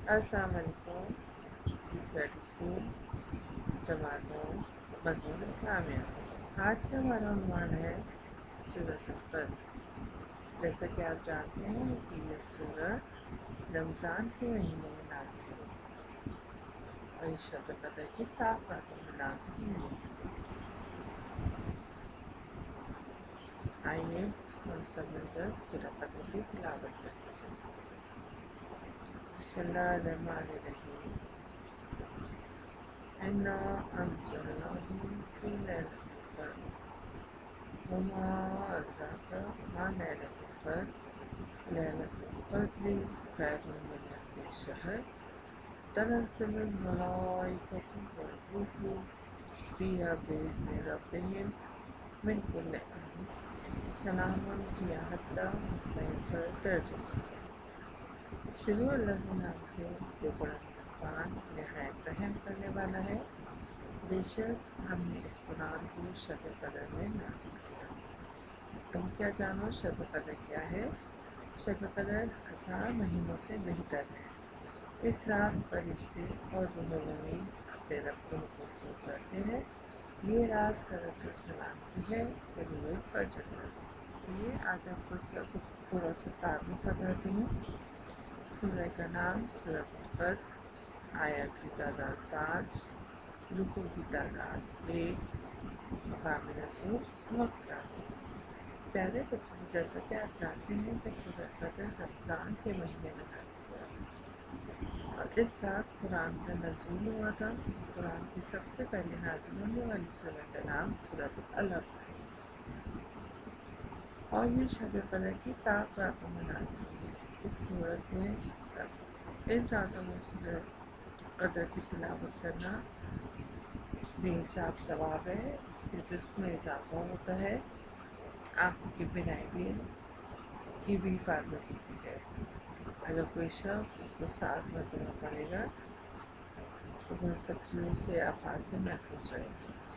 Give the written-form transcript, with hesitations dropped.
السلام علیکم سورۃ اسکول جماعتوں مضمون اسلامیہ۔ آج کا ہمارا عنوان ہے سورۃ القدر۔ جیسا کہ آپ جانتے ہیں کہ یہ سورت رمضان کے مہینے میں نازل ہوئی اور اس شب قدر کی راتوں میں نازل ہوئی۔ آئیے ہم سب مل کر سورۃ قدر کی تلاوت کرتے ہیں۔ بسم اللہ الرحمن الرحیم۔ انا انزلناہ فی لیلۃ القدر وما ادراک ما لیلۃ القدر لیلۃ القدر خیر من الف شہر تنزل الملائکۃ والروح فیہا بإذن ربہم من کل امر سلام ہی حتی مطلع الفجر۔ شروع اللہ کے نام سے جو بڑا مہربان نہایت رحم کرنے والا ہے۔ بے شک ہم نے اس قرآن کو شب قدر میں نازل کیا۔ تم کیا جانو شب قدر کیا ہے؟ شب قدر 1000 مہینوں سے بہتر ہے۔ اس رات فرشتے اور روح الامین اپنے رب کو حکم سے اترتے ہیں۔ یہ رات سرس و سلام کی ہے طلوع فجر تک۔ یہ آج آپ کو تھوڑا سا تعارف بتاتی ہوں۔ سورہ کا نام سورۃ القدر، آیات کی تعداد 5، رکوع کی تعداد 1، مقام نزول مکہ۔ پیارے بچوں، جیسا کہ آپ جانتے ہیں کہ سورۃ قدر رمضان کے مہینے میں نازل ہوا اور اس رات قرآن کا نزول ہوا تھا۔ قرآن کی سب سے پہلے نازل ہونے والی سورہ کا نام سورۃ القدر ہے اور یہ شب قدر کی راتوں میں نازل ہوئی۔ اس صورت میں ان راتوں میں سورۃ قدر کی تلاوت کرنا بے حساب ثواب ہے۔ اس سے رزق میں اضافہ ہوتا ہے، آنکھوں کی بینائی کی بھی حفاظت ہوتی ہے۔ اگر کوئی شخص اس کو 7 مرتبہ پڑھے گا تو وہ سب چیزوں سے آفات سے محفوظ رہے گا۔